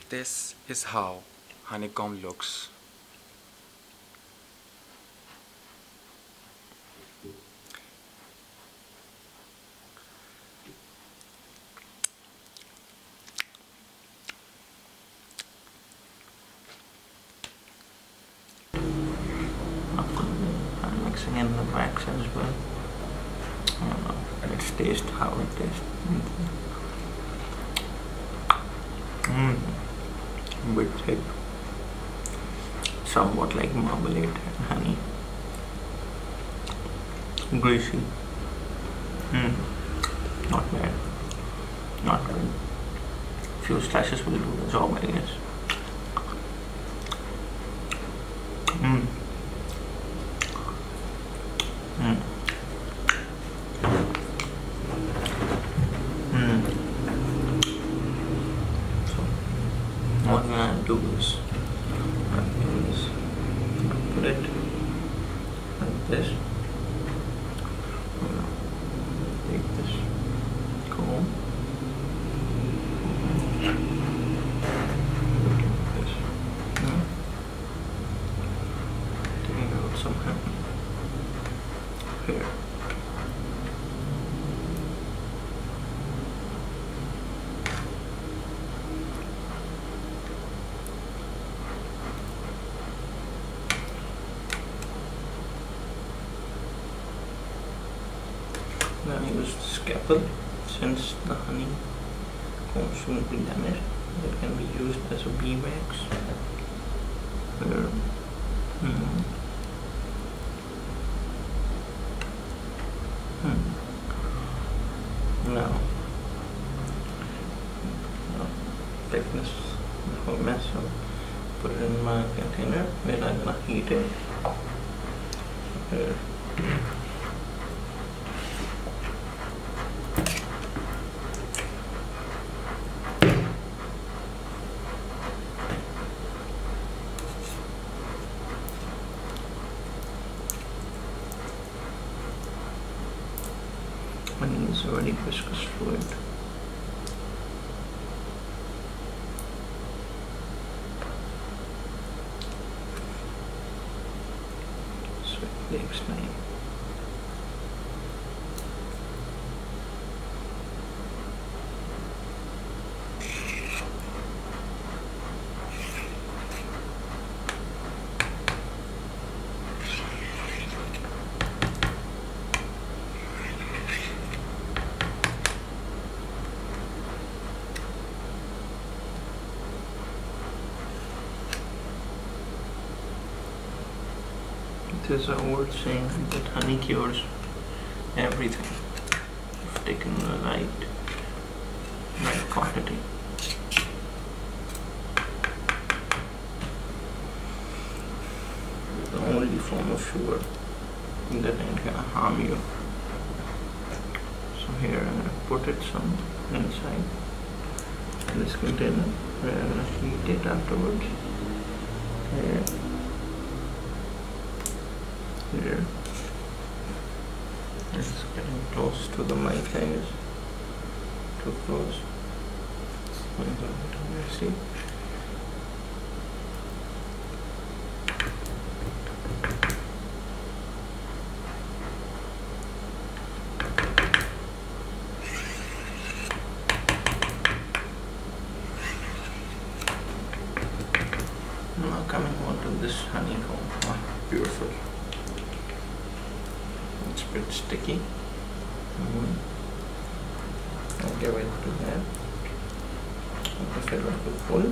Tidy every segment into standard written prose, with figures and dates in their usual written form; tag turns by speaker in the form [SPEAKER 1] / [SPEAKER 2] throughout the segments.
[SPEAKER 1] This is how honeycomb looks.
[SPEAKER 2] I'm mixing in the wax as well. I don't know. Let's taste how it tastes. Bit thick, somewhat like marmalade and honey. Greasy. Not bad. Not good. Few slices will do the job, I guess. What I'm gonna do is put it like this. I'm gonna take this comb, this, taking out some hair. I'm going to use the scalpel since the honey comb shouldn't be damaged. It can be used as a bee wax. Now, thickness of a mess, so put it in my container where I'm going to heat it. Honey is already viscous fluid. So it takes time. There's an old saying that honey cures everything if taken in the right quantity. The only form of sugar that ain't gonna harm you. So here I'm gonna put it some inside this container where I'm gonna heat it afterwards. Here. It's getting close to the mic, I guess. Too close. See? Now coming on to this honeycomb. Oh, beautiful. It's a bit sticky. I'll give it to that. I'll fill it with full.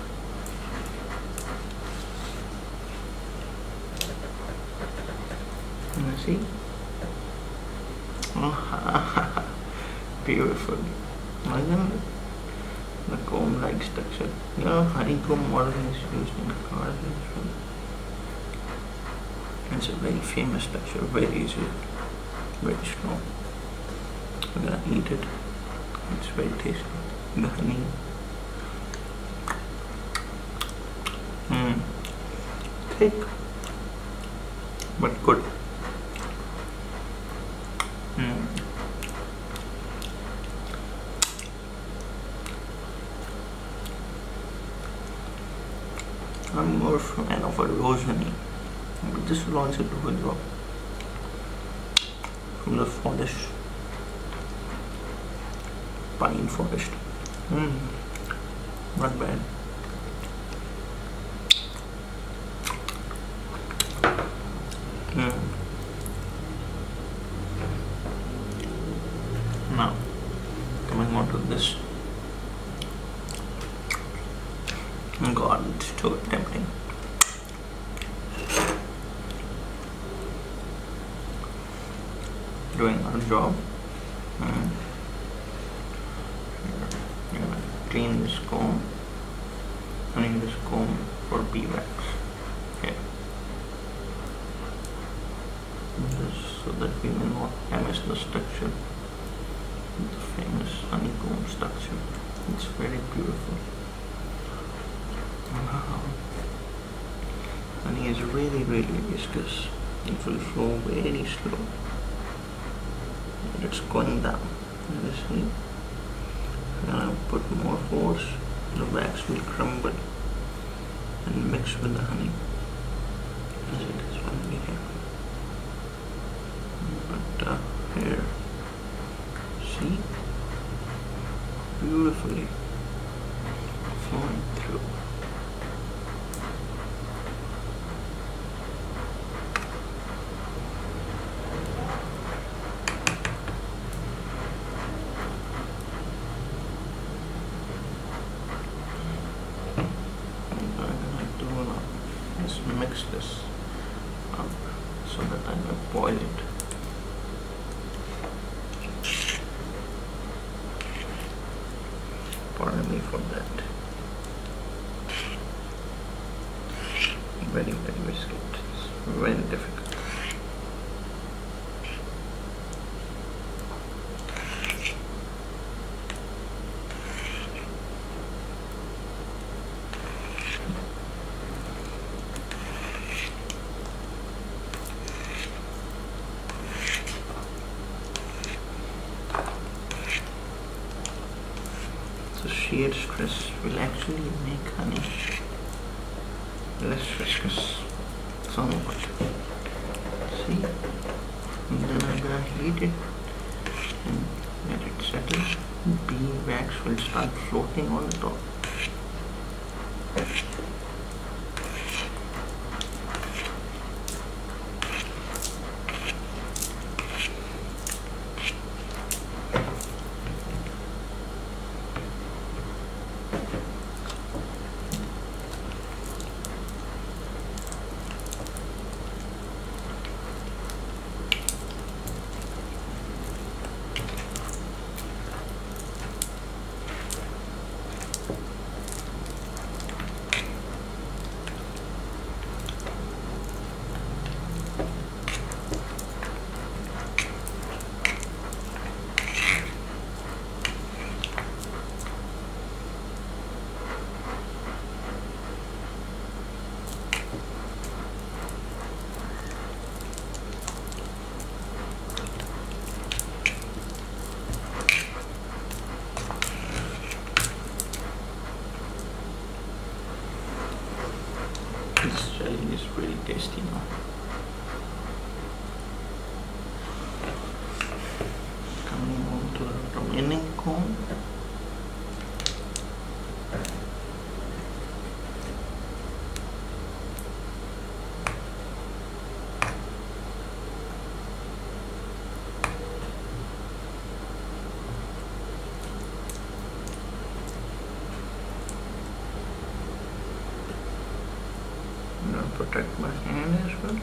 [SPEAKER 2] See? Oh, beautiful. Imagine the comb-like structure. You know, honeycomb model is used in cars as well. It's a very famous structure, very easy, very strong. We're gonna eat it. It's very tasty. The honey. Thick, but good. I'm more fan of a rose honey, but this will also do a job. From the forest, pine forest. Not bad. Now, coming on to this. God, it's too tempting. Doing our job. I'm gonna clean this comb. Running this comb for beeswax. Okay. Just so that we may not damage the structure. The famous honeycomb structure. It's very beautiful. Wow. Honey is really viscous. It will flow very slow. It's going down. You see? When I put more force, the wax will crumble and mix with the honey, as it is when we have. But here, see, beautifully flowing through. Let's mix this up so that I may boil it. Pardon me for that. Very risky. It's very difficult. So sheer stress will actually make honey less viscous somewhat. See? And then I'm gonna heat it and let it settle. Beeswax will start floating on the top. This jelly is really tasty now. Coming on to the remaining comb. I'm gonna protect my hand as well.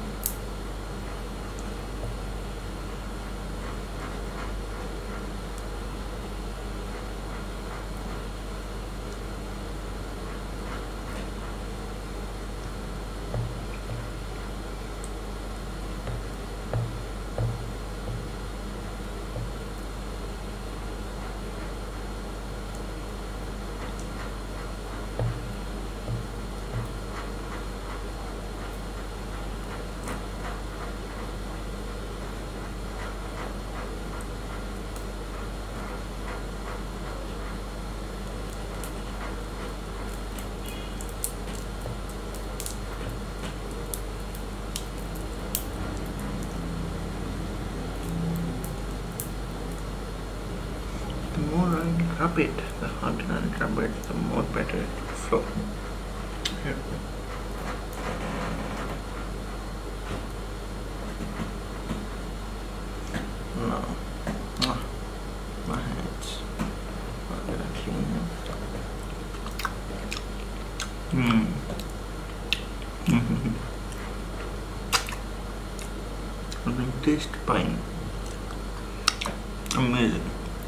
[SPEAKER 2] rub it, the harder I rub it, the more better it will flow. Here. No. My hands. I'm gonna clean them. I can taste pine. Amazing.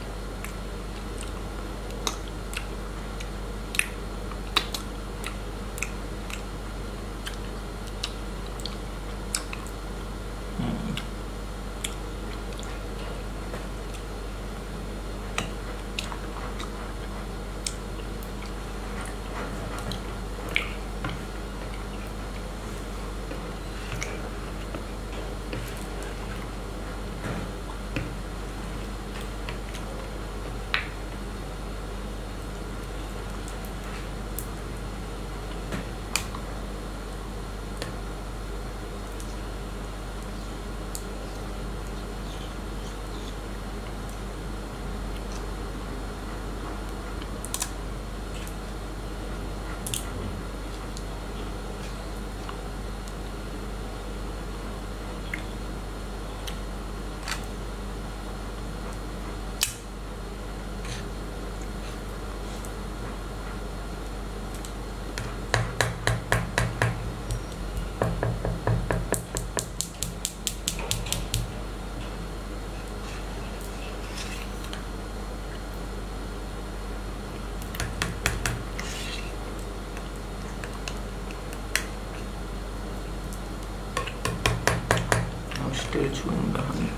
[SPEAKER 2] Still chewing the honey.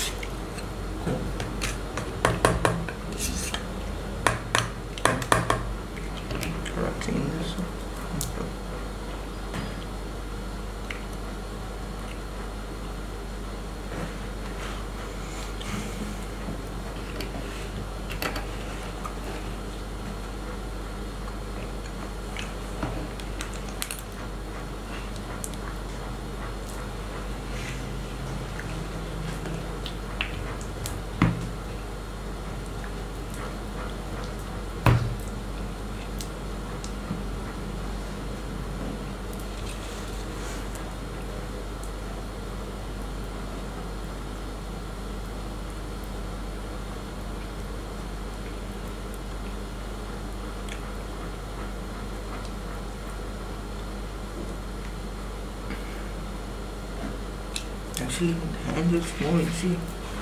[SPEAKER 2] Gotta clean this up. Actually, with hands it's more easy.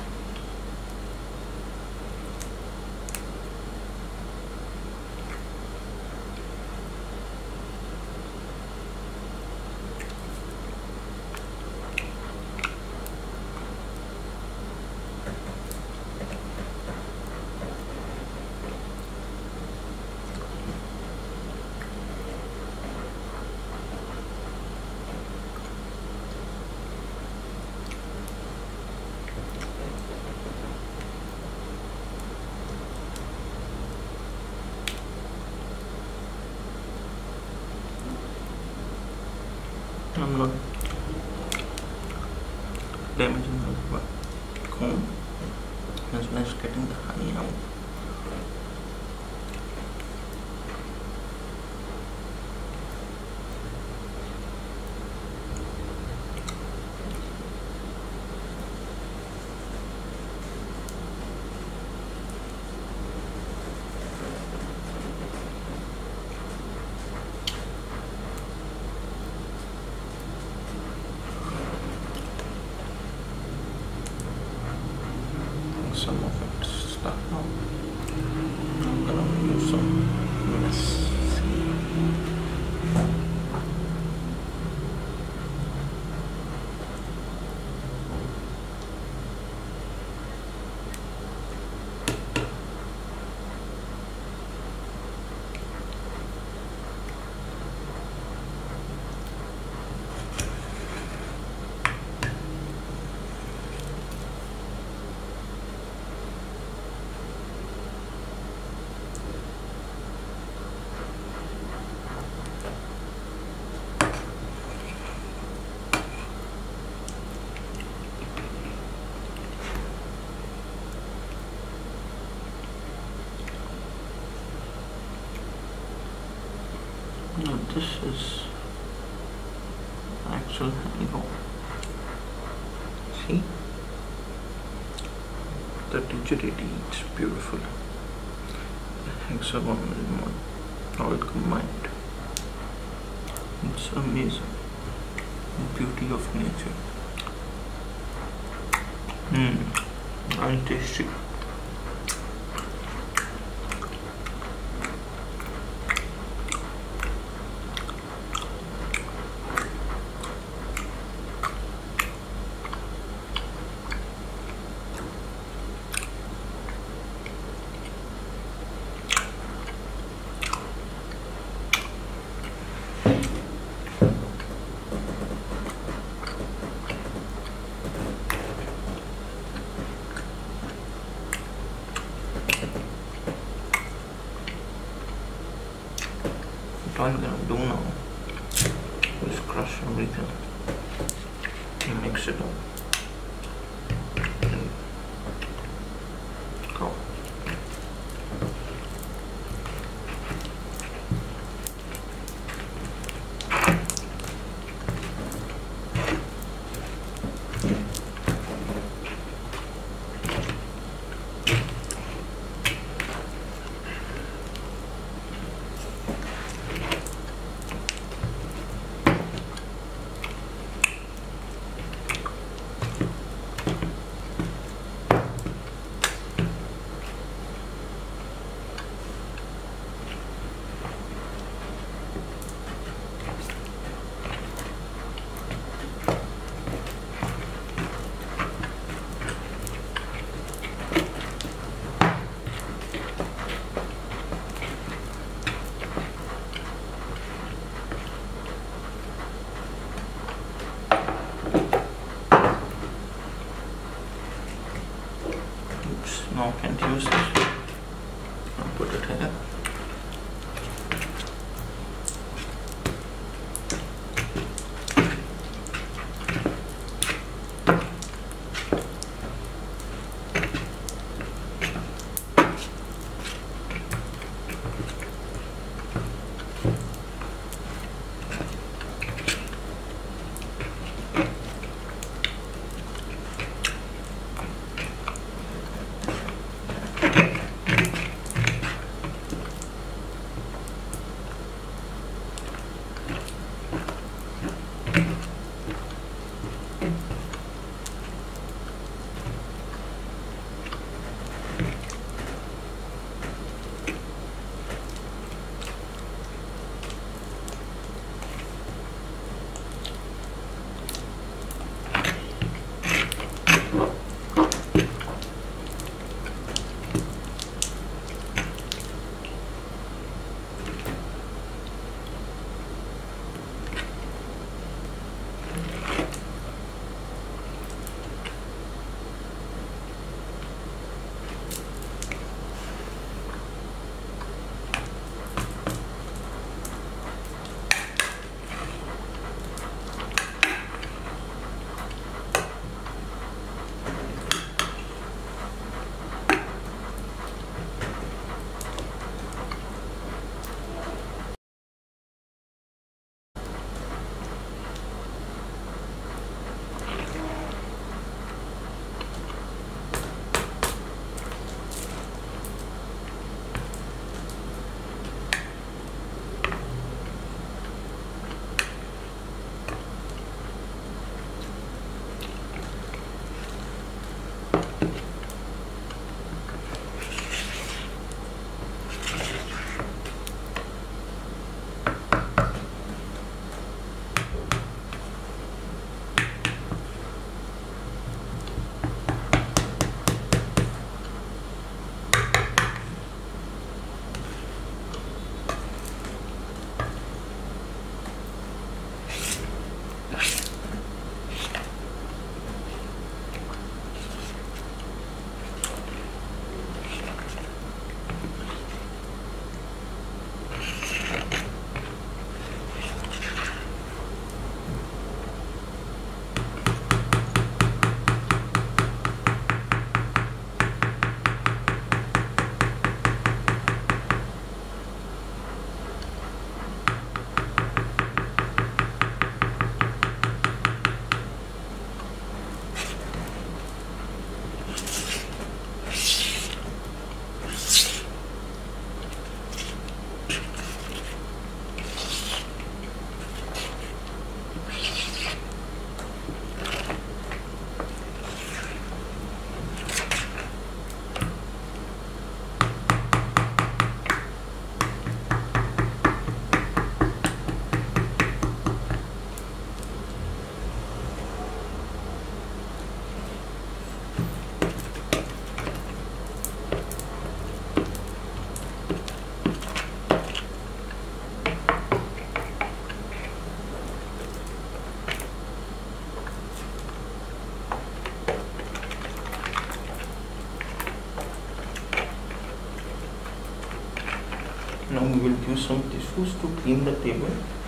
[SPEAKER 2] I'm not damaging the comb as well as getting the honey out. Some of it's stuck now. Now this is actual honeycomb. See? The rigidity, it's beautiful. The hexagon is all combined. It's amazing. The beauty of nature. Very tasty. What I'm gonna do now is crush everything and mix it up and go. Now we will use some tissues to clean the table.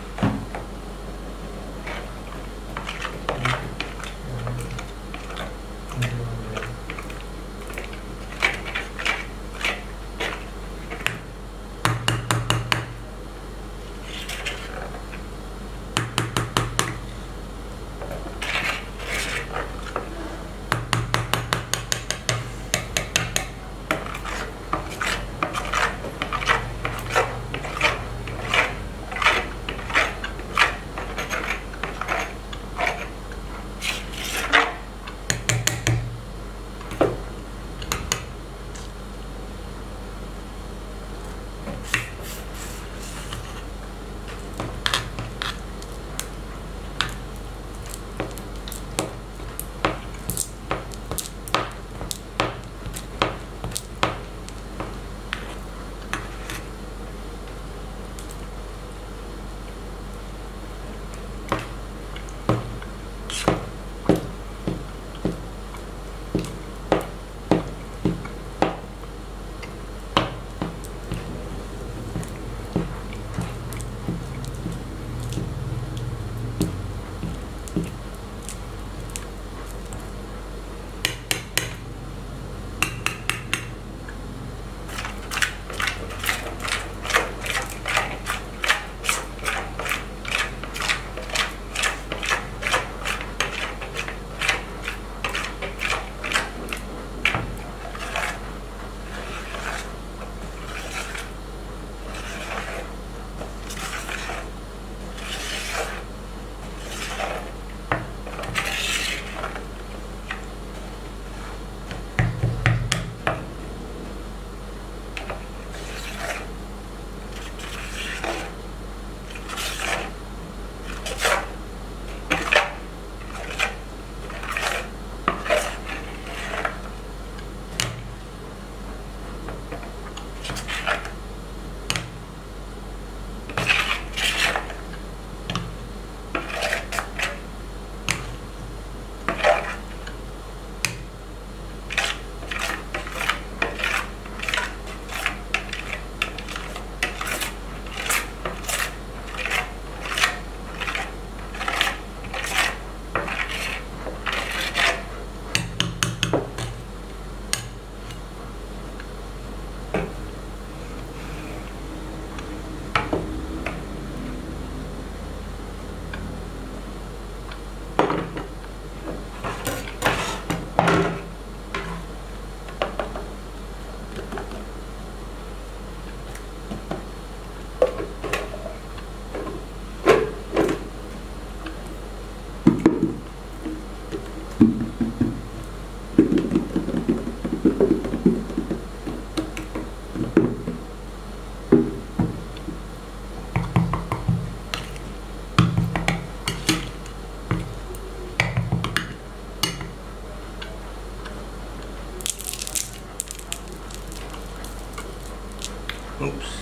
[SPEAKER 2] Oops.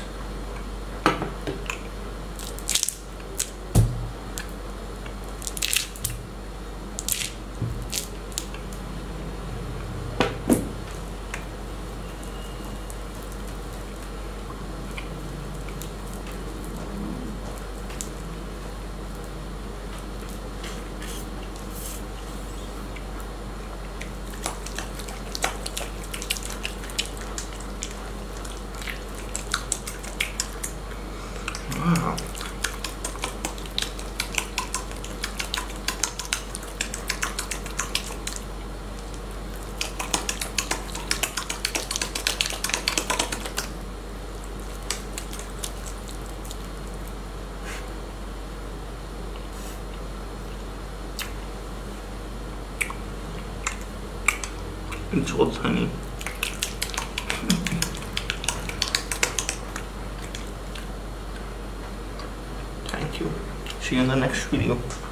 [SPEAKER 2] Wow. It's all honey. Thank you. See you in the next video.